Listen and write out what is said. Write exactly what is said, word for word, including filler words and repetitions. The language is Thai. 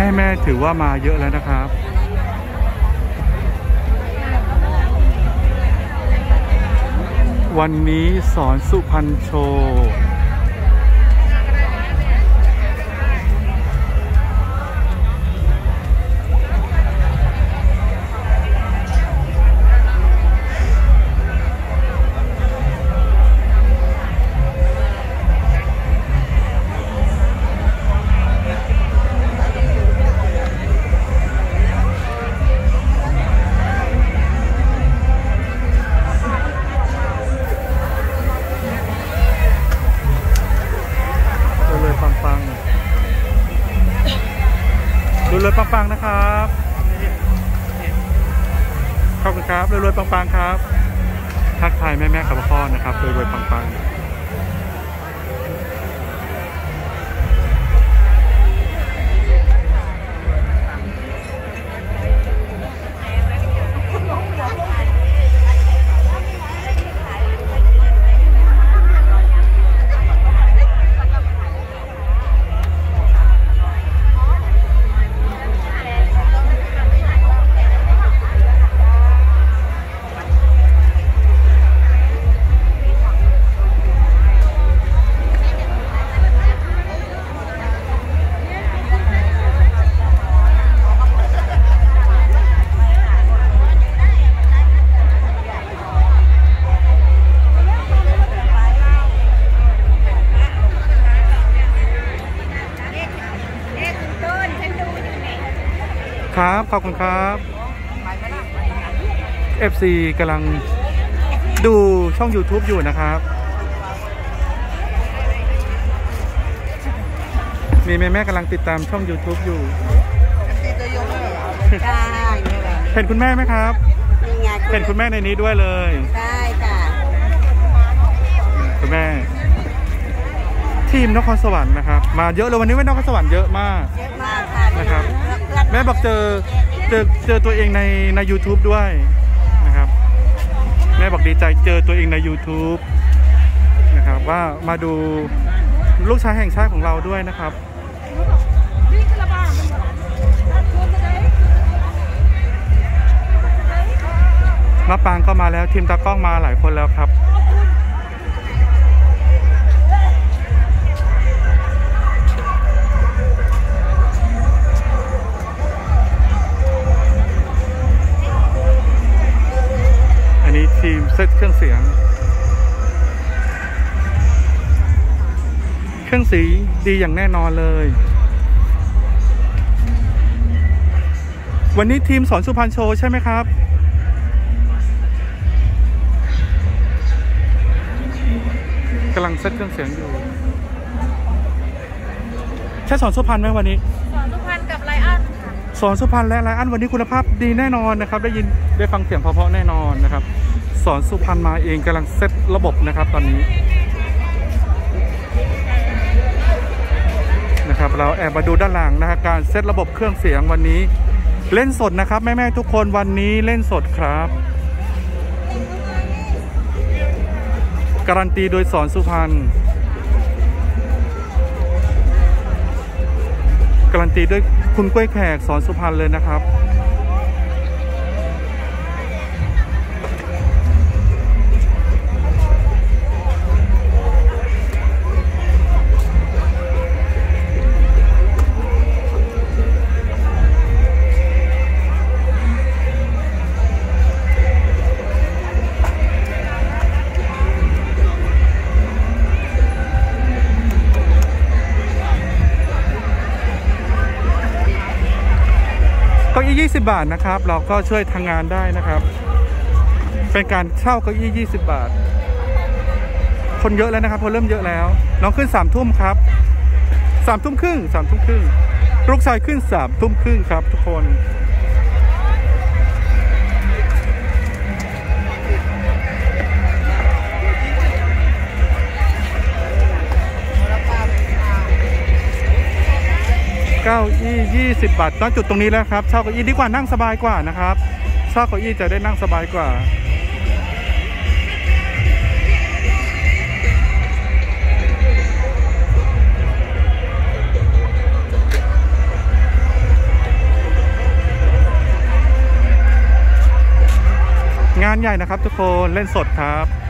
ม่แม่ถือว่ามาเยอะแล้วนะครับวันนี้สอนสุพรรณโชว์รวยๆปังๆนะครับขอบคุณครับรวยๆปังๆครับทักทายแม่ๆกับพ่อนะครับรวยๆปังๆครับขอบคุณครับ เอฟ ซี กำลังดูช่อง ยูทูบ อยู่นะครับมีแม่แม่กำลังติดตามช่อง ยูทูบ อยู่เห็นคุณแม่ไหมครับเห็นคุณแม่ในนี้ด้วยเลยใช่ค่ะคุณแม่ทีมนครสวรรค์นะครับมาเยอะเลยวันนี้ว่านครสวรรค์เยอะมากเยอะมากค่ะนะครับแม่บอกเจอเจอเจอตัวเองในใน ยูทูบ ด้วยนะครับแม่บอกดีใจเจอตัวเองใน ยูทูบ นะครับว่ามาดูลูกชายแห่งชาติของเราด้วยนะครับมะปางก็มาแล้วทีมตากล้องมาหลายคนแล้วครับอันนี้ทีมเซตเครื่องเสียงเครื่องสีดีอย่างแน่นอนเลยวันนี้ทีมสอนสุพรรณโชว์ใช่ไหมครับกำลังเซตเครื่องเสียงอยู่ใช่สอนสุพรรณไหมวันนี้สอนสุพรรณกับไลอ้อนค่ะสอนสุพรรณและไลอ้อนวันนี้คุณภาพดีแน่นอนนะครับได้ยินได้ฟังเสียงเพราะๆแน่นอนนะครับสอนสุพรรณมาเองกำลังเซตระบบนะครับตอนนี้นะครับเราแอบมาดูด้านหลังนะครับการเซตระบบเครื่องเสียงวันนี้เล่นสดนะครับแม่ๆทุกคนวันนี้เล่นสดครับการันตีโดยสอนสุพรรณการันตีด้วยคุณกล้วยแขกสอนสุพรรณเลยนะครับเก้าอี้ยี่สิบบาทนะครับเราก็ช่วยทางงานได้นะครับเป็นการเช่าเก้าอี้ยี่สิบบาทคนเยอะแล้วนะครับคนเริ่มเยอะแล้วน้องขึ้นสามทุ่มครับสามทุ่มครึ่งสามทุ่มครึ่งลูกชายขึ้นสามทุ่มครึ่งครับทุกคนเก้าอี้ยี่สิบบาทตั้งจุดตรงนี้แล้วครับเช่าเก้าอี้ดีกว่านั่งสบายกว่านะครับเช่าเก้าอี้จะได้นั่งสบายกว่างานใหญ่นะครับทุกคนเล่นสดครับ